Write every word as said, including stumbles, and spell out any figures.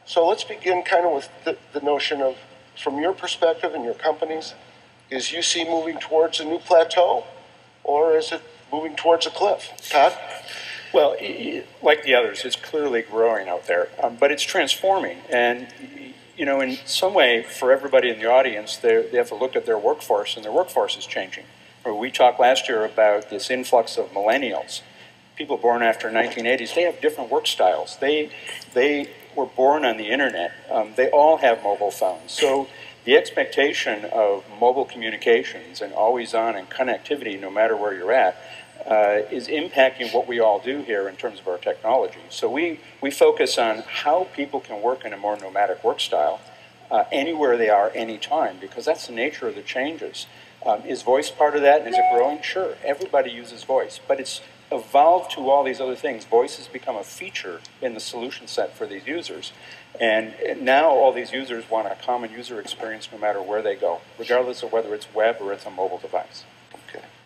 So let's begin kind of with the, the notion of, from your perspective and your company's, is U C moving towards a new plateau, or is it moving towards a cliff? Todd? Well, like the others, it's clearly growing out there, um, but it's transforming. And, you know, in some way, for everybody in the audience, they have to look at their workforce, and their workforce is changing. We talked last year about this influx of millennials. People born after nineteen eighties, they have different work styles. They, they were born on the internet. Um, they all have mobile phones. So the expectation of mobile communications and always on and connectivity, no matter where you're at, uh, is impacting what we all do here in terms of our technology. So we, we focus on how people can work in a more nomadic work style uh, anywhere they are, anytime, because that's the nature of the changes. Um, is voice part of that, and is it growing? Sure, everybody uses voice, but it's evolved to all these other things. Voice has become a feature in the solution set for these users. And now all these users want a common user experience no matter where they go, regardless of whether it's web or it's a mobile device. Okay.